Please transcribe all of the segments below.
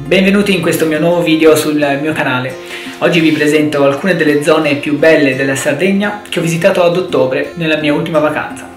Benvenuti in questo mio nuovo video sul mio canale. Oggi vi presento alcune delle zone più belle della Sardegna che ho visitato ad ottobre nella mia ultima vacanza.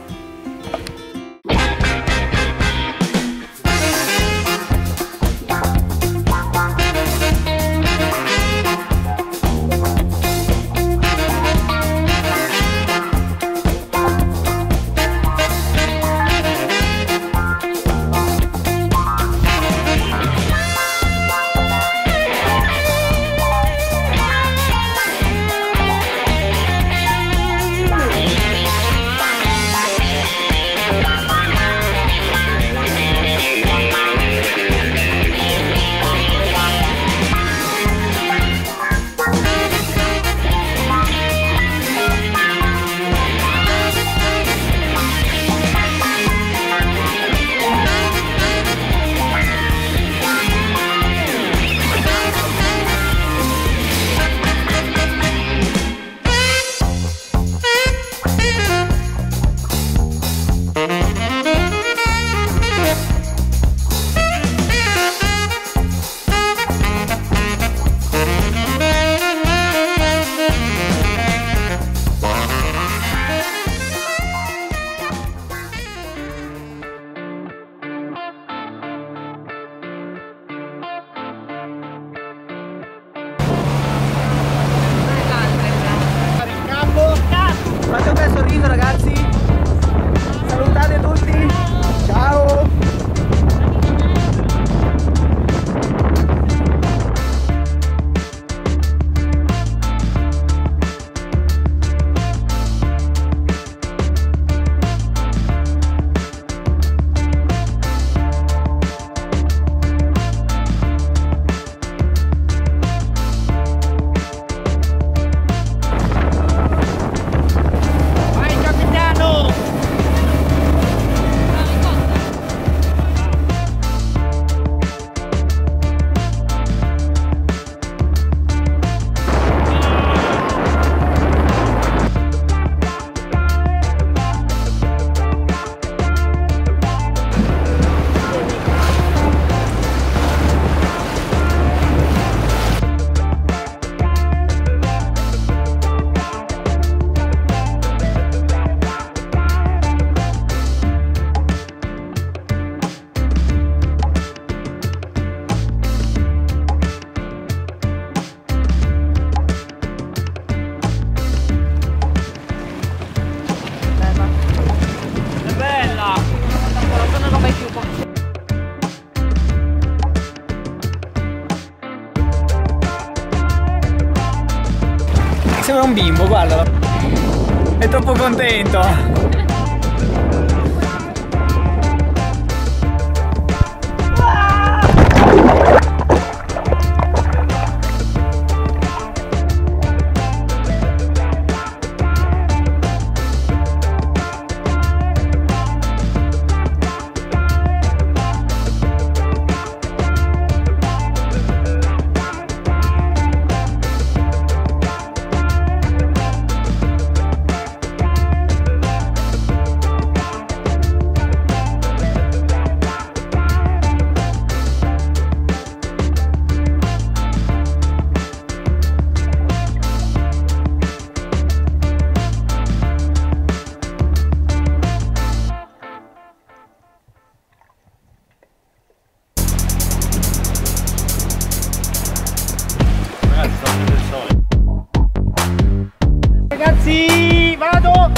Fate un bel sorriso ragazzi, salutate tutti, ciao! Sembra un bimbo, guarda, è troppo contento. Ragazzi, vado!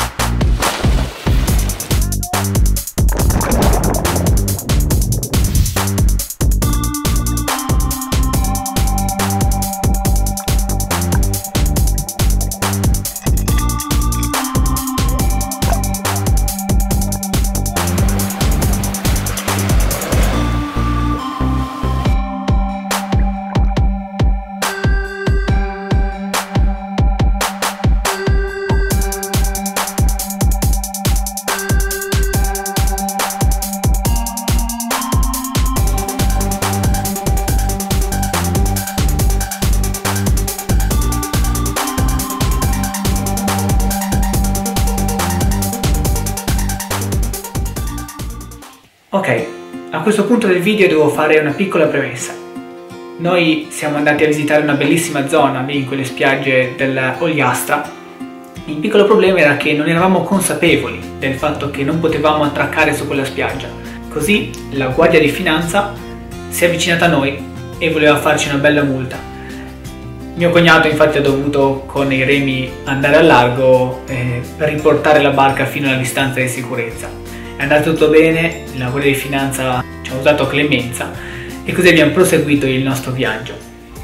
Ok, a questo punto del video devo fare una piccola premessa. Noi siamo andati a visitare una bellissima zona lì in quelle spiagge dell'Ogliastra. Il piccolo problema era che non eravamo consapevoli del fatto che non potevamo attraccare su quella spiaggia. Così la Guardia di Finanza si è avvicinata a noi e voleva farci una bella multa. Mio cognato infatti ha dovuto con i remi andare al largo per riportare la barca fino alla distanza di sicurezza. È andato tutto bene, la Guardia di Finanza ci ha usato clemenza e così abbiamo proseguito il nostro viaggio.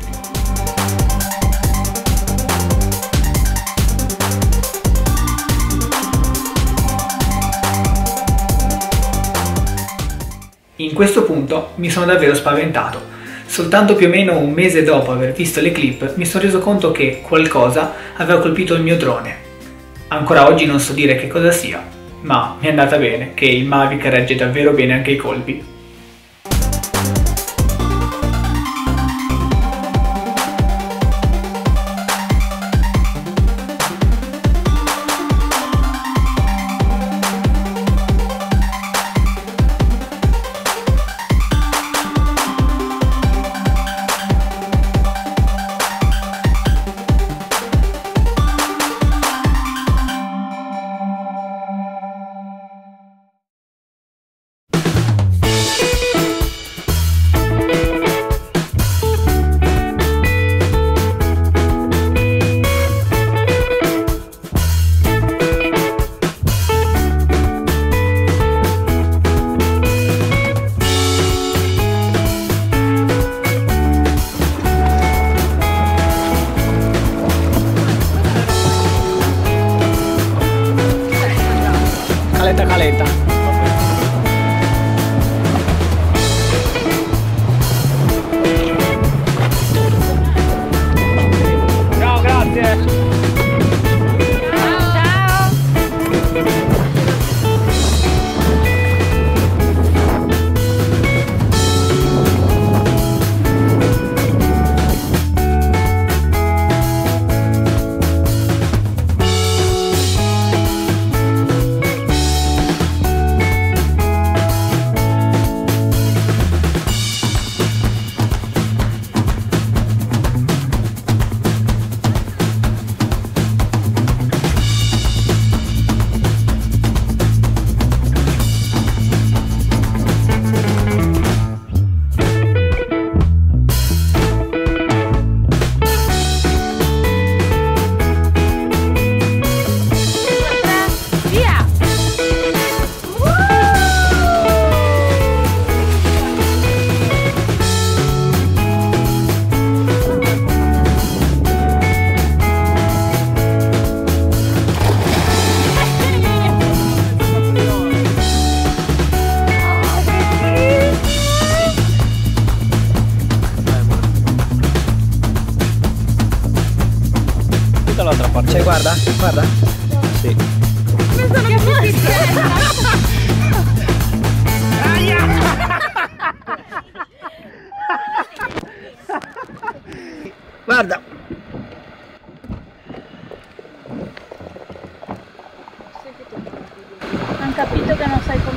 In questo punto mi sono davvero spaventato. Soltanto più o meno un mese dopo aver visto le clip mi sono reso conto che qualcosa aveva colpito il mio drone. Ancora oggi non so dire che cosa sia, ma mi è andata bene, che il Mavic regge davvero bene anche i colpi. Caleta. Ciao, grazie. Dall'altra parte. Cioè, guarda. Sì. Guarda. Han capito che non sai